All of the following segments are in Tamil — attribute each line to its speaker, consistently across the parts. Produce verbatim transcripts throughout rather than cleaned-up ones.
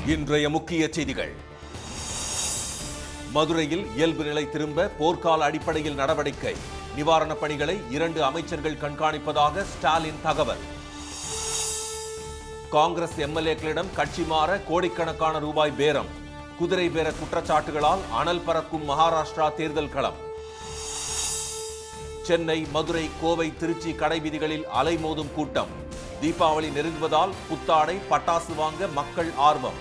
Speaker 1: இன்றைய முக்கிய செய்திகள். மதுரையில் இயல்பு நிலை திரும்ப போர்க்கால அடிப்படையில் நடவடிக்கை. நிவாரணப் பணிகளை இரண்டு அமைச்சர்கள் கண்காணிப்பதாக ஸ்டாலின் தகவல். காங்கிரஸ் எம்எல்ஏக்களிடம் கட்சி மாற கோடிக்கணக்கான ரூபாய் பேரம். குதிரை பேர குற்றச்சாட்டுகளால் அனல் பறக்கும் மகாராஷ்டிரா தேர்தல் களம். சென்னை, மதுரை, கோவை, திருச்சி கடை வீதிகளில் அலைமோதும் கூட்டம். தீபாவளி நெருங்குவதால் புத்தாடை, பட்டாசு வாங்க மக்கள் ஆர்வம்.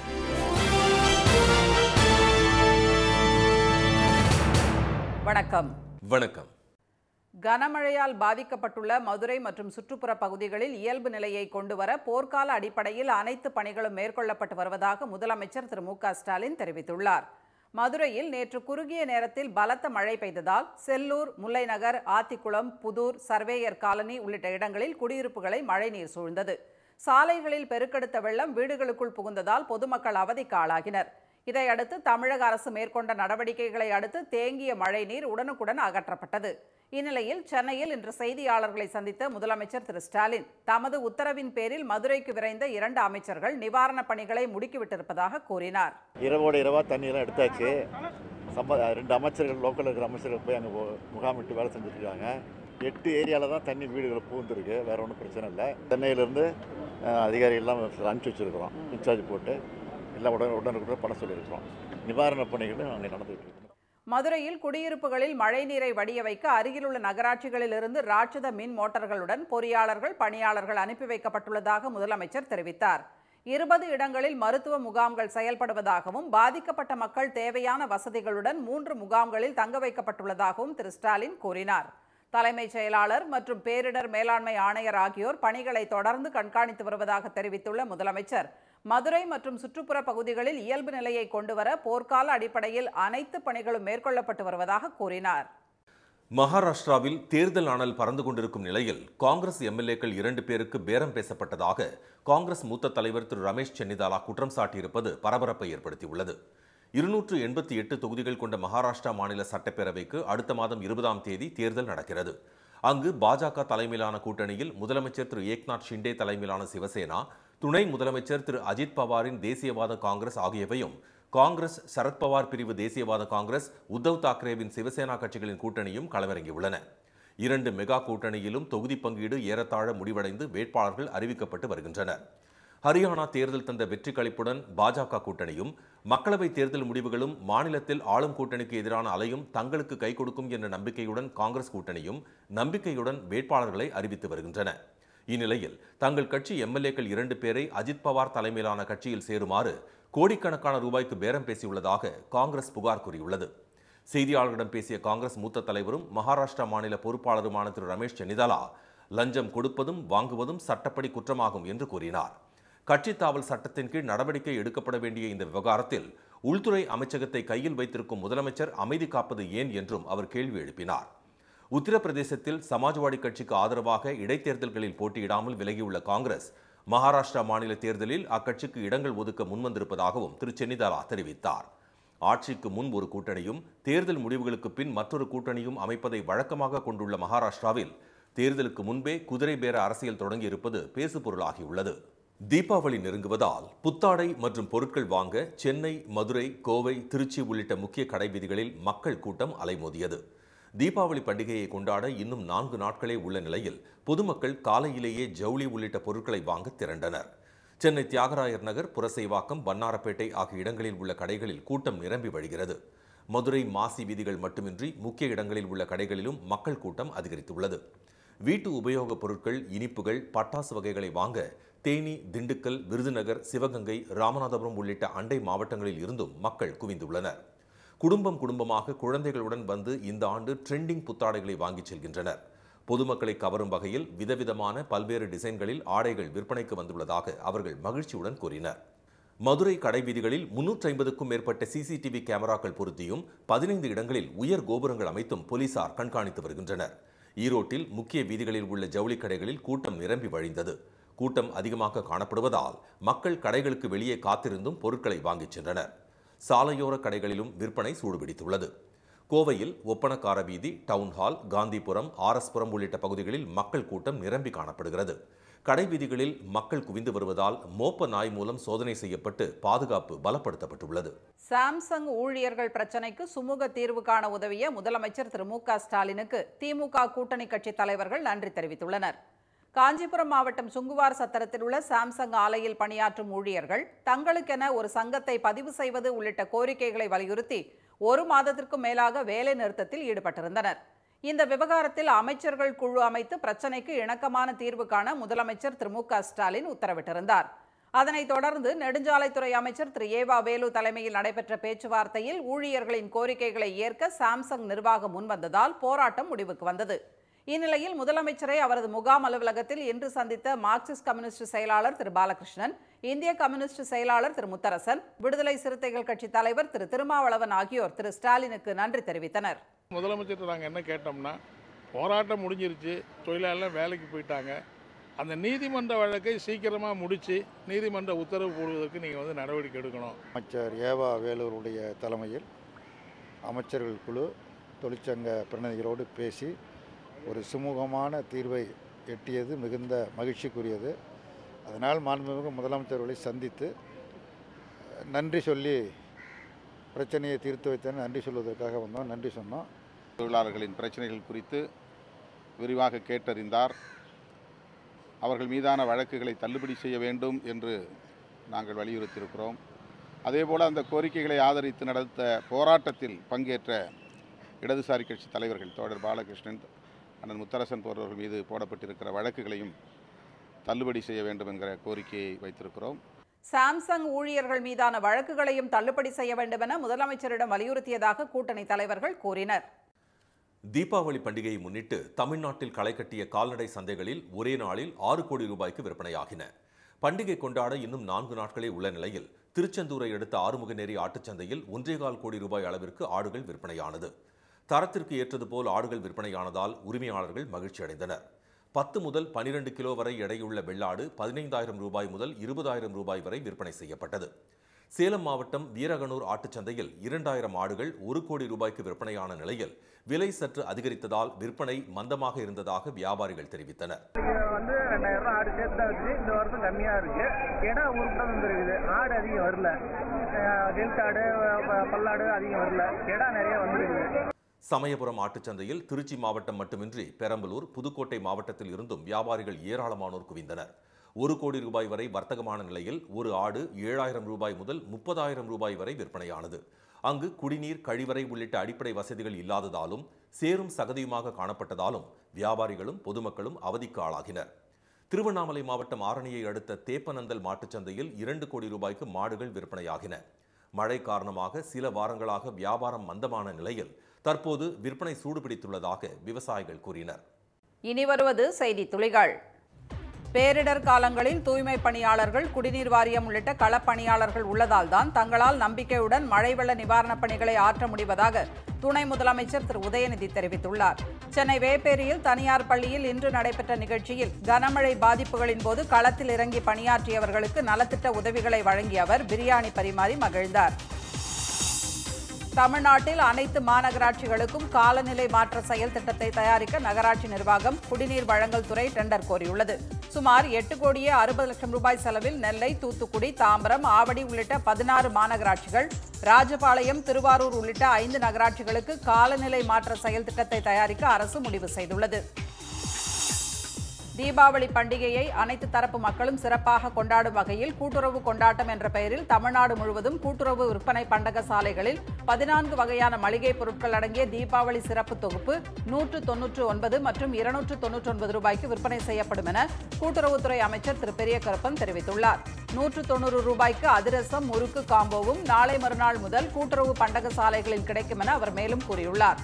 Speaker 2: வணக்கம்.
Speaker 1: வணக்கம்.
Speaker 2: கனமழையால் பாதிக்கப்பட்டுள்ள மதுரை மற்றும் சுற்றுப்புற பகுதிகளில் இயல்பு நிலையை கொண்டுவர போர்க்கால அடிப்படையில் அனைத்து பணிகளும் மேற்கொள்ளப்பட்டு வருவதாக முதலமைச்சர் திரு மு க ஸ்டாலின் தெரிவித்துள்ளார். மதுரையில் நேற்று குறுகிய நேரத்தில் பலத்த மழை பெய்ததால் செல்லூர், முல்லைநகர், ஆத்திக்குளம், புதூர், சர்வேயர் காலனி உள்ளிட்ட இடங்களில் குடியிருப்புகளை மழைநீர் சூழ்ந்தது. சாலைகளில் பெருக்கெடுத்த வெள்ளம் வீடுகளுக்குள் புகுந்ததால் பொதுமக்கள் அவதிக்கு ஆளாகினர். இதையடுத்து தமிழக அரசு மேற்கொண்ட நடவடிக்கைகளை அடுத்து தேங்கிய மழைநீர் உடனுக்குடன் அகற்றப்பட்டது. இந்நிலையில் சென்னையில் இன்று செய்தியாளர்களை சந்தித்த முதலமைச்சர் திரு ஸ்டாலின் தமது உத்தரவின் பேரில் மதுரைக்கு விரைந்த இரண்டு அமைச்சர்கள் நிவாரணப் பணிகளை முடுக்கிவிட்டிருப்பதாக கூறினார்.
Speaker 3: இரவோடு இரவா தண்ணியெல்லாம் எடுத்தாச்சு. சம்ப ரெண்டு அமைச்சர்கள், லோக்கல் இருக்கிற அமைச்சர்கள் போய் அங்கே முகாமிட்டு வேலை செஞ்சுருக்காங்க. எட்டு ஏரியாவில் தான் தண்ணி வீடுகள் பூந்துருக்கு. வேறு ஒன்றும் பிரச்சனை இல்லை. சென்னையிலேருந்து அதிகாரிகள்லாம் அனுப்பிச்சி வச்சுருக்கிறோம். இன்சார்ஜ் போட்டு எல்லாம் உடனே உடனுக்குடன் பணம் சொல்லியிருக்கிறோம். நிவாரணப் பணிகளும் அங்கே நடந்துகிட்டு இருக்கு.
Speaker 2: மதுரையில் குடியிருப்புகளில் மழைநீரை வடிய வைக்க அருகிலுள்ள நகராட்சிகளில் இருந்து ராட்சத மின் மோட்டார்களுடன் பொறியாளர்கள், பணியாளர்கள் அனுப்பி வைக்கப்பட்டுள்ளதாக முதலமைச்சர் தெரிவித்தார். இருபது இடங்களில் மருத்துவ முகாம்கள் செயல்படுவதாகவும் பாதிக்கப்பட்ட மக்கள் தேவையான வசதிகளுடன் மூன்று முகாம்களில் தங்க வைக்கப்பட்டுள்ளதாகவும் திரு ஸ்டாலின் கூறினார். தலைமைச் செயலாளர் மற்றும் பேரிடர் மேலாண்மை ஆணையர் ஆகியோர் பணிகளை தொடர்ந்து கண்காணித்து வருவதாக தெரிவித்துள்ள முதலமைச்சர் மதுரை மற்றும் சுற்றுப்புற பகுதிகளில் இயல்பு நிலையை கொண்டுவர போர்க்கால அடிப்படையில் அனைத்து பணிகளும் மேற்கொள்ளப்பட்டு வருவதாக கூறினார்.
Speaker 1: மகாராஷ்டிராவில் தேர்தல் அனல் பறந்து கொண்டிருக்கும் நிலையில் காங்கிரஸ் எம்எல்ஏக்கள் இரண்டு பேருக்கு பேரம் பேசப்பட்டதாக காங்கிரஸ் மூத்த தலைவர் திரு ரமேஷ் சென்னிதாலா குற்றம் சாட்டியிருப்பது பரபரப்பை ஏற்படுத்தியுள்ளது. இருநூற்று எண்பத்தி எட்டு தொகுதிகள் கொண்ட மகாராஷ்டிரா மாநில சட்டப்பேரவைக்கு அடுத்த மாதம் இருபதாம் தேதி தேர்தல் நடக்கிறது. அங்கு பாஜக தலைமையிலான கூட்டணியில் முதலமைச்சர் திரு ஏக்நாத் ஷிண்டே தலைமையிலான சிவசேனா, துணை முதலமைச்சர் திரு அஜித் பவாரின் தேசியவாத காங்கிரஸ் ஆகியவையும், காங்கிரஸ், சரத்பவார் பிரிவு தேசியவாத காங்கிரஸ், உத்தவ் தாக்கரேவின் சிவசேனா கட்சிகளின் கூட்டணியும் களமிறங்கியுள்ளன. இரண்டு மெகா கூட்டணியிலும் தொகுதி பங்கீடு ஏறத்தாழ முடிவடைந்து வேட்பாளர்கள் அறிவிக்கப்பட்டு வருகின்றனர். ஹரியானா தேர்தல் தந்த வெற்றி களிப்புடன் பாஜக கூட்டணியும், மக்களவை தேர்தல் முடிவுகளும் மாநிலத்தில் ஆளும் கூட்டணிக்கு எதிரான அலையும் தங்களுக்கு கை கொடுக்கும் என்ற நம்பிக்கையுடன் காங்கிரஸ் கூட்டணியும் நம்பிக்கையுடன் வேட்பாளர்களை அறிவித்து வருகின்றன. இந்நிலையில் தங்கள் கட்சி எம்எல்ஏக்கள் இரண்டு பேரை அஜித் பவார் தலைமையிலான கட்சியில் சேருமாறு கோடிக்கணக்கான ரூபாய்க்கு பேரம் பேசியுள்ளதாக காங்கிரஸ் புகார் கூறியுள்ளது. செய்தியாளர்களிடம் பேசிய காங்கிரஸ் மூத்த தலைவரும் மகாராஷ்டிரா மாநில பொறுப்பாளருமான திரு ரமேஷ் சென்னிதாலா, லஞ்சம் கொடுப்பதும் வாங்குவதும் சட்டப்படி குற்றமாகும் என்று கூறினார். கட்சி தாவல் சட்டத்தின் கீழ் நடவடிக்கை எடுக்கப்பட வேண்டிய இந்த விவகாரத்தில் உள்துறை அமைச்சகத்தை கையில் வைத்திருக்கும் முதலமைச்சர் அமைதி காப்பது ஏன் என்றும் அவர் கேள்வி எழுப்பினார். உத்தரப்பிரதேசத்தில் சமாஜ்வாடி கட்சிக்கு ஆதரவாக இடைத்தேர்தல்களில் போட்டியிடாமல் விலகியுள்ள காங்கிரஸ் மகாராஷ்டிரா மாநில தேர்தலில் அக்கட்சிக்கு இடங்கள் ஒதுக்க முன்வந்திருப்பதாகவும் திரு சென்னிதாலா தெரிவித்தார். ஆட்சிக்கு முன் ஒரு கூட்டணியும் தேர்தல் முடிவுகளுக்கு பின் மற்றொரு கூட்டணியும் அமைப்பதை வழக்கமாக கொண்டுள்ள மகாராஷ்டிராவில் தேர்தலுக்கு முன்பே குதிரை பேர அரசியல் தொடங்கி இருப்பது பேசுபொருளாகியுள்ளது. தீபாவளி நெருங்குவதால் புத்தாடை மற்றும் பொருட்கள் வாங்க சென்னை, மதுரை, கோவை, திருச்சி உள்ளிட்ட முக்கிய கடை வீதிகளில் மக்கள் கூட்டம் அலைமோதியது. தீபாவளி பண்டிகையை கொண்டாட இன்னும் நான்கு நாட்களே உள்ள நிலையில் பொதுமக்கள் காலையிலேயே ஜவுளி உள்ளிட்ட பொருட்களை வாங்க திரண்டனர். சென்னை தியாகராயர் நகர், புரசைவாக்கம், வண்ணாரப்பேட்டை ஆகிய இடங்களில் உள்ள கடைகளில் கூட்டம் நிரம்பி வழிகிறது. மதுரை மாசி வீதிகள் மட்டுமின்றி முக்கிய இடங்களில் உள்ள கடைகளிலும் மக்கள் கூட்டம் அதிகரித்துள்ளது. வீட்டு உபயோகப் பொருட்கள், இனிப்புகள், பட்டாசு வகைகளை வாங்க தேனி, திண்டுக்கல், விருதுநகர், சிவகங்கை, ராமநாதபுரம் உள்ளிட்ட அண்டை மாவட்டங்களில் இருந்தும் மக்கள் குவிந்துள்ளனர். குடும்பம் குடும்பமாக குழந்தைகளுடன் வந்து இந்த ஆண்டு ட்ரெண்டிங் புத்தாடைகளை வாங்கிச் செல்கின்றனர். பொதுமக்களை கவரும் வகையில் விதவிதமான பல்வேறு டிசைன்களில் ஆடைகள் விற்பனைக்கு வந்துள்ளதாக அவர்கள் மகிழ்ச்சியுடன் கூறினர். மதுரை கடைவீதிகளில் முன்னூற்றி ஐம்பதுக்கும் மேற்பட்ட சிசிடிவி கேமராக்கள் பொருத்தியும் பதினைந்து இடங்களில் உயர் கோபுரங்கள் அமைத்தும் போலீசார் கண்காணித்து வருகின்றனர். ஈரோட்டில் முக்கிய வீதிகளில் உள்ள ஜவுளி கடைகளில் கூட்டம் நிரம்பி வழிந்தது. கூட்டம் அதிகமாக காணப்படுவதால் மக்கள் கடைகளுக்கு வெளியே காத்திருந்தும் பொருட்களை வாங்கிச் சென்றனர். சாலையோர கடைகளிலும் விற்பனை சூடுபிடித்துள்ளது. கோவையில் ஒப்பனக்கார வீதி, டவுன்ஹால், காந்திபுரம், ஆர்எஸ்புரம் உள்ளிட்ட பகுதிகளில் மக்கள் கூட்டம் நிரம்பி காணப்படுகிறது. கடைவீதிகளில் மக்கள் குவிந்து வருவதால் மோப்ப நாய் மூலம் சோதனை செய்யப்பட்டு பாதுகாப்பு பலப்படுத்தப்பட்டுள்ளது.
Speaker 2: சாம்சங் ஊழியர்கள் பிரச்சினைக்கு சுமூக தீர்வு காண உதவிய முதலமைச்சர் திரு மு க ஸ்டாலினுக்கு திமுக கூட்டணி கட்சி தலைவர்கள் நன்றி தெரிவித்துள்ளனர். காஞ்சிபுரம் மாவட்டம் சுங்குவார் சத்திரத்தில் உள்ள சாம்சங் ஆலையில் பணியாற்றும் ஊழியர்கள் தங்களுக்கென ஒரு சங்கத்தை பதிவு செய்வது உள்ளிட்ட கோரிக்கைகளை வலியுறுத்தி ஒரு மாதத்திற்கும் மேலாக வேலை நிறுத்தத்தில் ஈடுபட்டிருந்தனர். இந்த விவகாரத்தில் அமைச்சர்கள் குழு அமைத்து பிரச்சினைக்கு இணக்கமான தீர்வு காண முதலமைச்சர் திரு மு க ஸ்டாலின் உத்தரவிட்டிருந்தார். அதனைத் தொடர்ந்து நெடுஞ்சாலைத்துறை அமைச்சர் திரு ஏவா வேலு தலைமையில் நடைபெற்ற பேச்சுவார்த்தையில் ஊழியர்களின் கோரிக்கைகளை ஏற்க சாம்சங் நிர்வாகம் முன்வந்ததால் போராட்டம் முடிவுக்கு வந்தது. இந்நிலையில் முதலமைச்சரை அவரது முகாம் அலுவலகத்தில் இன்று சந்தித்த மார்க்சிஸ்ட் கம்யூனிஸ்ட் செயலாளர் திரு பாலகிருஷ்ணன், இந்திய கம்யூனிஸ்ட் செயலாளர் திரு முத்தரசன், விடுதலை சிறுத்தைகள் கட்சி தலைவர் திரு திருமாவளவன் ஆகியோர் திரு ஸ்டாலினுக்கு நன்றி தெரிவித்தனர்.
Speaker 4: முதலமைச்சர் நாங்கள் என்ன கேட்டோம்னா, போராட்டம் முடிஞ்சிருச்சு, தொழிலாளர் வேலைக்கு போயிட்டாங்க, அந்த நீதிமன்ற வழக்கை சீக்கிரமாக முடித்து நீதிமன்ற உத்தரவு போடுவதற்கு நீங்கள் வந்து நடவடிக்கை எடுக்கணும்.
Speaker 3: அமைச்சர் ஏவா வேலூருடைய தலைமையில் அமைச்சர்கள் குழு தொழிற்சங்க பிரதிநிதிகளோடு பேசி ஒரு சுமூகமான தீர்வை எட்டியது மிகுந்த மகிழ்ச்சிக்குரியது. அதனால் மாண்புமிகு முதலமைச்சர்களை சந்தித்து நன்றி சொல்லி பிரச்சனையை தீர்த்து வைத்தேன் நன்றி சொல்வதற்காக வந்தோம். நன்றி சொன்னோம்.
Speaker 5: தொழிலாளர்களின் பிரச்சனைகள் குறித்து விரிவாக கேட்டறிந்தார். அவர்கள் மீதான வழக்குகளை தள்ளுபடி செய்ய வேண்டும் என்று நாங்கள் வலியுறுத்தியிருக்கிறோம். அதேபோல் அந்த கோரிக்கைகளை ஆதரித்து நடத்த போராட்டத்தில் பங்கேற்ற இடதுசாரி கட்சி தலைவர்கள் தோழர் பாலகிருஷ்ணன், அண்ணன் முத்தரசன் போன்றவர்கள் மீது போடப்பட்டிருக்கிற வழக்குகளையும் தள்ளுபடி செய்ய வேண்டும் என்கிற கோரிக்கையை வைத்திருக்கிறோம்.
Speaker 2: சாம்சங் ஊழியர்கள் மீதான வழக்குகளையும் தள்ளுபடி செய்ய வேண்டும் என முதலமைச்சரிடம் வலியுறுத்தியதாக கூட்டணி தலைவர்கள் கூறினர்.
Speaker 1: தீபாவளி பண்டிகையை முன்னிட்டு தமிழ்நாட்டில் களை கட்டிய கால்நடை சந்தைகளில் ஒரே நாளில் ஆறு கோடி ரூபாய்க்கு விற்பனையாகின. பண்டிகை கொண்டாட இன்னும் நான்கு நாட்களே உள்ள நிலையில் திருச்செந்தூரை அடுத்த ஆறுமுகநேரி ஆட்டுச்சந்தையில் ஒன்றேகால் கோடி ரூபாய் அளவிற்கு ஆடுகள் விற்பனையானது. தரத்திற்கு ஏற்றது போல் ஆடுகள் விற்பனையானதால் உரிமையாளர்கள் மகிழ்ச்சி அடைந்தனர். பத்து முதல் பனிரெண்டு கிலோ வரை எடையுள்ள வெள்ளாடு பதினைந்தாயிரம் ரூபாய் முதல் இருபதாயிரம் ரூபாய் வரை விற்பனை செய்யப்பட்டது. சேலம் மாவட்டம் வீரகனூர் ஆட்டுச்சந்தையில் இரண்டாயிரம் ஆடுகள் ஒரு கோடி ரூபாய்க்கு விற்பனையான நிலையில் விலை சற்று அதிகரித்ததால் விற்பனை மந்தமாக இருந்ததாக வியாபாரிகள் தெரிவித்தனர்.
Speaker 6: வந்து ரெண்டாயிரம் ஆடு சேர்த்து தான் வச்சு இந்த வருஷம் கம்மியாக இருக்கு. ஏன்னா ஊருக்கு தான் வந்துருக்குது. ஆடு அதிகம் வரல, ஹெல்த் ஆடு பல்லாடு அதிகம் வரல, இடம் நிறைய வந்துருக்குது.
Speaker 1: சமயபுரம் ஆட்டுச்சந்தையில் திருச்சி மாவட்டம் மட்டுமின்றி பெரம்பலூர், புதுக்கோட்டை மாவட்டத்தில் இருந்தும் வியாபாரிகள் ஏராளமானோர் குவிந்தனர். ஒரு கோடி ரூபாய் வரை வர்த்தகமான நிலையில் ஒரு ஆடு ஏழாயிரம் ரூபாய் முதல் முப்பதாயிரம் ரூபாய் வரை விற்பனையானது. அங்கு குடிநீர், கழிவறை உள்ளிட்ட அடிப்படை வசதிகள் இல்லாததாலும் சேரும் சகதியுமாக காணப்பட்டதாலும் வியாபாரிகளும் பொதுமக்களும் அவதிக்கு ஆளாகினர். திருவண்ணாமலை மாவட்டம் ஆரணியை அடுத்த தேப்பநந்தல் மாட்டுச்சந்தையில் இரண்டு கோடி ரூபாய்க்கு மாடுகள் விற்பனையாகின. மழை காரணமாக சில வாரங்களாக வியாபாரம் மந்தமான நிலையில் தற்போது விற்பனை சூடுபிடித்துள்ளதாக விவசாயிகள் கூறினர்.
Speaker 2: இனி வருவது செய்தி துளிகள். பேரிடர் காலங்களில் தூய்மை பணியாளர்கள், குடிநீர் வாரியம் உள்ளிட்ட களப்பணியாளர்கள் உள்ளதால் தான் தங்களால் நம்பிக்கையுடன் மழை வெள்ள நிவாரணப் பணிகளை ஆற்ற முடிவதாக துணை முதலமைச்சர் திரு உதயநிதி தெரிவித்துள்ளார். சென்னை வேப்பேரியில் தனியார் பள்ளியில் இன்று நடைபெற்ற நிகழ்ச்சியில் கனமழை பாதிப்புகளின் போது களத்தில் இறங்கி பணியாற்றியவர்களுக்கு நலத்திட்ட உதவிகளை வழங்கிய அவர் பிரியாணி பரிமாறி மகிழ்ந்தார். தமிழ்நாட்டில் அனைத்து மாநகராட்சிகளுக்கும் காலநிலை மாற்ற செயல் திட்டத்தை தயாரிக்க நகராட்சி நிர்வாகம் குடிநீர் வழங்கல் துறை டெண்டர் கோரியுள்ளது. சுமார் எட்டு கோடியே அறுபது லட்சம் ரூபாய் செலவில் நெல்லை, தூத்துக்குடி, தாம்பரம், ஆவடி உள்ளிட்ட பதினாறு மாநகராட்சிகள், ராஜபாளையம், திருவாரூர் உள்ளிட்ட ஐந்து நகராட்சிகளுக்கு காலநிலை மாற்ற செயல் திட்டத்தை தயாரிக்க அரசு முடிவு செய்துள்ளது. தீபாவளி பண்டிகையை அனைத்து தரப்பு மக்களும் சிறப்பாக கொண்டாடும் வகையில் கூட்டுறவு கொண்டாட்டம் என்ற பெயரில் தமிழ்நாடு முழுவதும் கூட்டுறவு விற்பனை பண்டக சாலைகளில் பதினான்கு வகையான மளிகை பொருட்கள் அடங்கிய தீபாவளி சிறப்பு தொகுப்பு நூற்று தொன்னூற்று ஒன்பது மற்றும் இருநூற்று தொன்னூற்றி ஒன்பது ரூபாய்க்கு விற்பனை செய்யப்படும் என கூட்டுறவுத்துறை அமைச்சர் திரு பெரியகருப்பன் தெரிவித்துள்ளார். நூற்று தொன்னூறு ரூபாய்க்கு அதிரசம், முறுக்கு காம்போவும் நாளை மறுநாள் முதல் கூட்டுறவு பண்டக சாலைகளில் கிடைக்கும் என அவர் மேலும் கூறியுள்ளார்.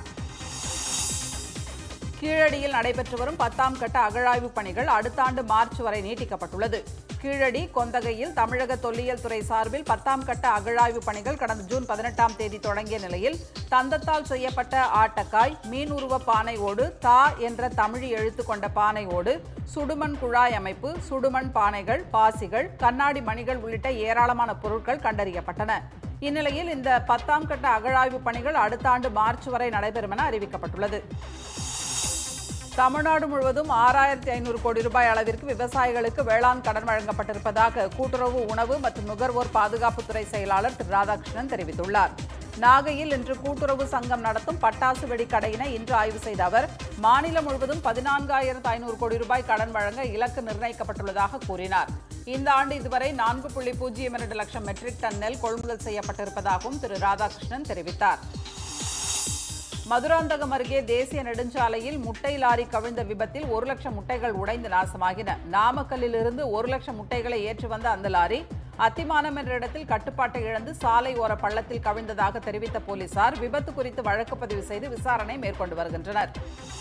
Speaker 2: கீழடியில் நடைபெற்று வரும் பத்தாம் கட்ட அகழாய்வு பணிகள் அடுத்த ஆண்டு மார்ச் வரை நீட்டிக்கப்பட்டுள்ளது. கீழடி, கொந்தகையில் தமிழக தொல்லியல் துறை சார்பில் பத்தாம் கட்ட அகழாய்வு பணிகள் கடந்த ஜூன் பதினெட்டாம் தேதி தொடங்கிய நிலையில் தந்தத்தால் செய்யப்பட்ட ஆட்டக்காய், மீன் உருவ பானை ஓடு, தா என்ற தமிழ் எழுத்து கொண்ட பானை ஓடு, சுடுமண் குழாய் அமைப்பு, சுடுமண் பானைகள், பாசிகள், கண்ணாடி மணிகள் உள்ளிட்ட ஏராளமான பொருட்கள் கண்டறியப்பட்டன. இந்நிலையில் இந்த பத்தாம் கட்ட அகழாய்வு பணிகள் அடுத்த ஆண்டு மார்ச் வரை நடைபெறும் என அறிவிக்கப்பட்டுள்ளது. தமிழ்நாடு முழுவதும் ஆறாயிரத்தி ஐநூறு கோடி ரூபாய் அளவிற்கு விவசாயிகளுக்கு வேளாண் கடன் வழங்கப்பட்டிருப்பதாக கூட்டுறவு உணவு மற்றும் நுகர்வோர் பாதுகாப்புத்துறை செயலாளர் திரு ராதாகிருஷ்ணன் தெரிவித்துள்ளார். நாகையில் இன்று கூட்டுறவு சங்கம் நடத்தும் பட்டாசு வெடிக்கடையினை இன்று ஆய்வு செய்த அவர் மாநிலம் முழுவதும் பதினான்காயிரத்து ஐநூறு கோடி ரூபாய் கடன் வழங்க இலக்கு நிர்ணயிக்கப்பட்டுள்ளதாக கூறினார். இந்த ஆண்டு இதுவரை நான்கு புள்ளி பூஜ்ஜியம் இரண்டு லட்சம் மெட்ரிக் டன் நெல் கொள்முதல் செய்யப்பட்டிருப்பதாகவும் திரு ராதாகிருஷ்ணன் தெரிவித்தார். மதுராந்தகம் அருகே தேசிய நெடுஞ்சாலையில் முட்டை லாரி கவிழ்ந்த விபத்தில் ஒரு லட்சம் முட்டைகள் உடைந்து நாசமாகின. நாமக்கல்லில் இருந்து ஒரு லட்சம் முட்டைகளை ஏற்றி வந்த அந்த லாரி அத்திமானம் என்ற இடத்தில் கட்டுப்பாட்டை இழந்து சாலை ஓர பள்ளத்தில் கவிழ்ந்ததாக தெரிவித்த போலீசார் விபத்து குறித்து வழக்கு பதிவு செய்து விசாரணை மேற்கொண்டு வருகின்றனர்.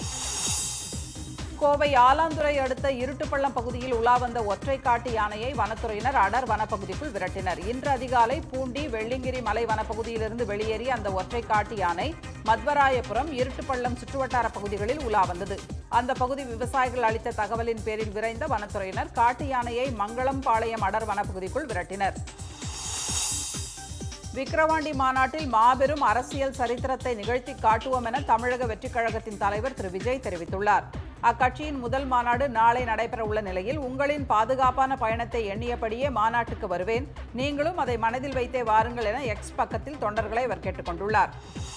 Speaker 2: கோவை ஆலாந்துறை அடுத்த இருட்டுப்பள்ளம் பகுதியில் உலா வந்த ஒற்றை காட்டு யானையை வனத்துறையினர் அடர் வனப்பகுதிக்குள் விரட்டினர். இன்று அதிகாலை பூண்டி வெள்ளிங்கிரி மலை வனப்பகுதியிலிருந்து வெளியேறிய அந்த ஒற்றை காட்டு யானை மத்வராயபுரம் இருட்டுப்பள்ளம் சுற்றுவட்டார பகுதிகளில் உலா வந்தது. அந்த பகுதி விவசாயிகள் அளித்த தகவலின் பேரில் விரைந்த வனத்துறையினர் காட்டு யானையை மங்களம் பாளையம் அடர் வனப்பகுதிக்குள் விரட்டினர். விக்கிரவாண்டி மாநாட்டில் மாபெரும் அரசியல் சரித்திரத்தை நிகழ்த்தி காட்டுவோம் என தமிழக வெற்றிக் கழகத்தின் தலைவர் திரு விஜய் தெரிவித்துள்ளார். அக்கட்சியின் முதல் மாநாடு நாளை நடைபெற உள்ள நிலையில் உங்களின் பாதுகாப்பான பயணத்தை எண்ணியபடியே மாநாட்டுக்கு வருவேன், நீங்களும் அதை மனதில் வைத்தே வாருங்கள் என எக்ஸ் பக்கத்தில் தொண்டர்களை அவர் கேட்டுக் கொண்டுள்ளார்.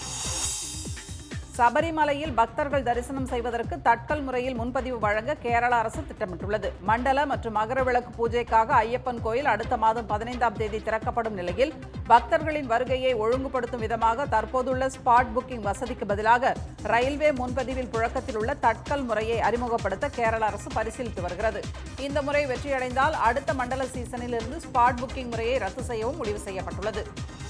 Speaker 2: சபரிமலையில் பக்தர்கள் தரிசனம் செய்வதற்கு தட்கல் முறையில் முன்பதிவு வழங்க கேரள அரசு திட்டமிட்டுள்ளது. மண்டல மற்றும் மகர விளக்கு பூஜைக்காக ஐயப்பன் கோயில் அடுத்த மாதம் பதினைந்தாம் தேதி திறக்கப்படும் நிலையில் பக்தர்களின் வருகையை ஒழுங்குபடுத்தும் விதமாக தற்போதுள்ள ஸ்பாட் புக்கிங் வசதிக்கு பதிலாக ரயில்வே முன்பதிவில் புழக்கத்தில் உள்ள தட்கல் முறையை அறிமுகப்படுத்த கேரள அரசு பரிசீலித்து வருகிறது. இந்த முறை வெற்றியடைந்தால் அடுத்த மண்டல சீசனில் இருந்து ஸ்பாட் புக்கிங் முறையை ரத்து செய்யவும் முடிவு செய்யப்பட்டுள்ளது.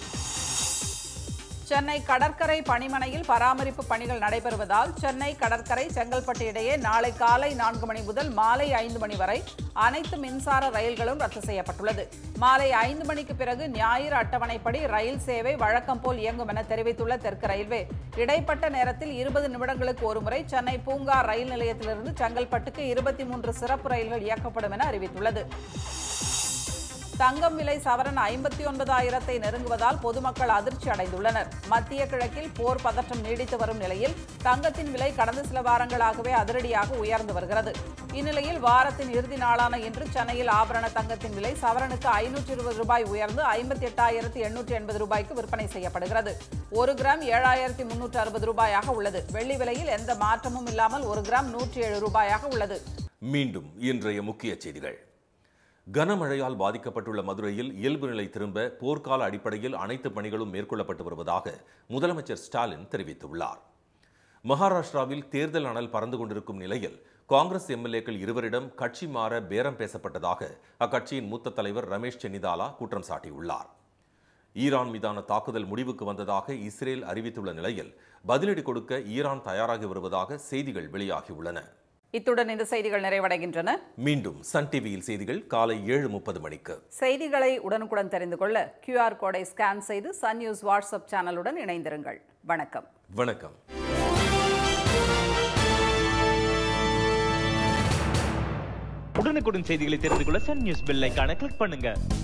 Speaker 2: சென்னை கடற்கரை பணிமனையில் பராமரிப்பு பணிகள் நடைபெறுவதால் சென்னை கடற்கரை செங்கல்பட்டு இடையே நாளை காலை நான்கு மணி முதல் மாலை ஐந்து மணி வரை அனைத்து மின்சார ரயில்களும் ரத்து செய்யப்பட்டுள்ளது. மாலை ஐந்து மணிக்கு பிறகு ஞாயிறு அட்டவணைப்படி ரயில் சேவை வழக்கம் போல் இயங்கும் என தெரிவித்துள்ள தெற்கு ரயில்வே இடைப்பட்ட நேரத்தில் இருபது நிமிடங்களுக்கு ஒருமுறை சென்னை பூங்கா ரயில் நிலையத்திலிருந்து செங்கல்பட்டுக்கு இருபத்தி மூன்று சிறப்பு ரயில்கள் இயக்கப்படும் என அறிவித்துள்ளது. தங்கம் விலை சவரன் ஐம்பத்தி ஒன்பதாயிரத்தை நெருங்குவதால் பொதுமக்கள் அதிர்ச்சி அடைந்துள்ளனர். மத்திய கிழக்கில் போர் பதற்றம் நீடித்து வரும் நிலையில் தங்கத்தின் விலை கடந்த சில வாரங்களாகவே அதிரடியாக உயர்ந்து வருகிறது. இந்நிலையில் வாரத்தின் இறுதி நாளான இன்று சென்னையில் ஆபரண தங்கத்தின் விலை சவரனுக்கு ஐநூற்றி இருபது ரூபாய் உயர்ந்து ஐம்பத்தி எட்டாயிரத்தி எண்ணூற்றி எண்பது ரூபாய்க்கு விற்பனை செய்யப்படுகிறது. ஒரு கிராம் ஏழாயிரத்தி முன்னூற்று அறுபது ரூபாயாக உள்ளது. வெள்ளி விலையில் எந்த மாற்றமும் இல்லாமல் ஒரு கிராம் நூற்றி ஏழு ரூபாயாக உள்ளது.
Speaker 1: மீண்டும் இன்றைய முக்கிய செய்திகள். கனமழையால் பாதிக்கப்பட்டுள்ள மதுரையில் இயல்பு நிலை திரும்ப போர்க்கால அடிப்படையில் அனைத்து பணிகளும் மேற்கொள்ளப்பட்டு வருவதாக முதலமைச்சர் ஸ்டாலின் தெரிவித்துள்ளார். மகாராஷ்டிராவில் தேர்தல் அனல் பறந்து கொண்டிருக்கும் நிலையில் காங்கிரஸ் எம்எல்ஏக்கள் இருவரிடம் கட்சி மாற பேரம் பேசப்பட்டதாக அக்கட்சியின் மூத்த தலைவர் ரமேஷ் சென்னிதாலா குற்றம் சாட்டியுள்ளார். ஈரான் மீதான தாக்குதல் முடிவுக்கு வந்ததாக இஸ்ரேல் அறிவித்துள்ள நிலையில் பதிலடி கொடுக்க ஈரான் தயாராகி வருவதாக செய்திகள் வெளியாகியுள்ளன.
Speaker 2: இத்துடன் இந்த செய்திகள் நிறைவடைகின்றன.
Speaker 1: மீண்டும் சன் டிவியில் செய்திகள் காலை ஏழு முப்பது மணிக்கு.
Speaker 2: செய்திகளை உடனுக்குடன் தெரிந்து கொள்ள கியூஆர் கோடை ஸ்கேன் செய்து சன் நியூஸ் வாட்ஸ்அப் சேனலுடன் இணைந்திருங்கள். வணக்கம்.
Speaker 1: வணக்கம்.
Speaker 7: உடனுக்குடன் செய்திகளை தெரிந்து கொள்ள சன் நியூஸ் பெல் ஐகானை கிளிக் பண்ணுங்க.